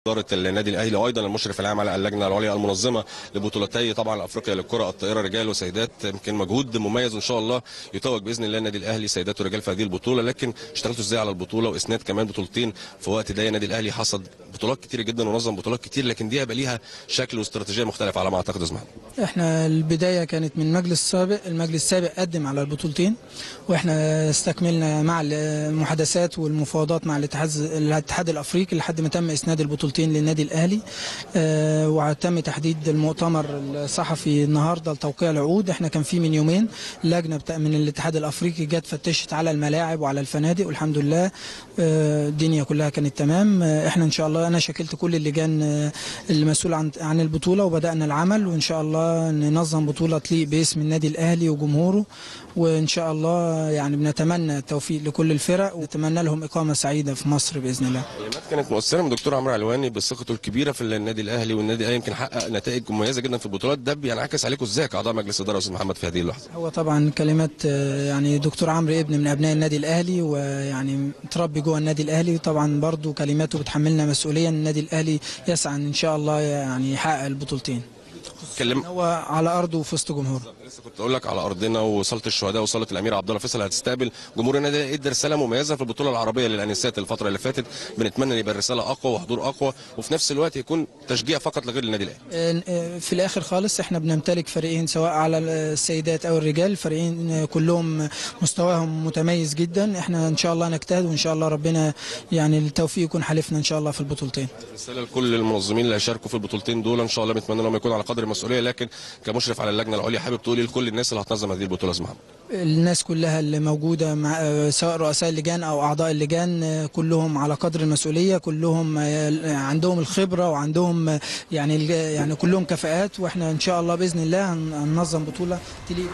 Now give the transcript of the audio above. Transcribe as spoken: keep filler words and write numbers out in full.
إدارة النادي الأهلي وأيضا المشرف العام على اللجنة العليا المنظمة لبطولتي طبعا أفريقيا للكرة الطائرة رجال وسيدات. يمكن مجهود مميز وإن شاء الله يتوج بإذن الله النادي الأهلي سيدات ورجال في هذه البطولة. لكن اشتغلتوا إزاي على البطولة وإسناد كمان بطولتين في وقت ده؟ النادي الأهلي حصد بطولات كتير جدا ونظم بطولات كتير، لكن دي هيبقى ليها شكل واستراتيجية مختلفة على ما أعتقد. اسمها احنا البداية كانت من المجلس السابق، المجلس السابق قدم على البطولتين واحنا استكملنا مع المحادثات والمفاوضات مع الاتحاد الاتحاد الافريقي لحد ما تم اسناد البطولتين للنادي الاهلي. اه وتم تحديد المؤتمر الصحفي النهارده لتوقيع العقود. احنا كان في من يومين لجنه من الاتحاد الافريقي جت فتشت على الملاعب وعلى الفنادق والحمد لله اه الدنيا كلها كانت تمام. اه احنا ان شاء الله انا شكلت كل اللجان اه المسؤوله عن عن البطوله وبدانا العمل، وان شاء الله ننظم بطوله تليق باسم النادي الاهلي وجمهوره، وان شاء الله يعني بنتمنى التوفيق لكل الفرق ونتمنى لهم اقامه سعيده في مصر باذن الله. كلمات كانت مؤثره من دكتور عمرو علواني بثقته الكبيره في النادي الاهلي، والنادي الاهلي يمكن حقق نتائج مميزه جدا في البطولات. ده بينعكس عليكم ازاي كاعضاء مجلس اداره استاذ محمد في هذه اللحظه؟ هو طبعا كلمات يعني دكتور عمرو ابن من ابناء النادي الاهلي ويعني تربي جوه النادي الاهلي، طبعا برضو كلماته بتحملنا مسؤوليه. النادي الاهلي يسعى ان شاء الله يعني يحقق البطولتين. كلم هو على ارضه وفي وسط جمهوره. لسه كنت اقول لك على ارضنا وصاله الشهداء وصاله الامير عبد الله فيصل هتستقبل جمهور النادي الاهلي. ادى رساله مميزه في البطوله العربيه للانسات الفتره اللي فاتت. بنتمنى ان يبقى الرساله اقوى وحضور اقوى، وفي نفس الوقت يكون تشجيع فقط لغير النادي الاهلي. في الاخر خالص احنا بنمتلك فريقين سواء على السيدات او الرجال، الفريقين كلهم مستواهم متميز جدا. احنا ان شاء الله نجتهد وان شاء الله ربنا يعني التوفيق يكون حلفنا ان شاء الله في البطولتين. رساله لكل المنظمين اللي هيشاركوا في البطولتين دول ان شاء الله بنتمنى لهم يكونوا على قدر المسؤوليه. لكن كمشرف على اللجنه العليا حابب تقولي لكل الناس اللي هتنظم هذه البطوله اسمها؟ الناس كلها اللي موجوده مع سواء رؤساء اللجان او اعضاء اللجان كلهم على قدر المسؤوليه، كلهم عندهم الخبره وعندهم يعني يعني كلهم كفاءات، واحنا ان شاء الله باذن الله هننظم بطوله تليق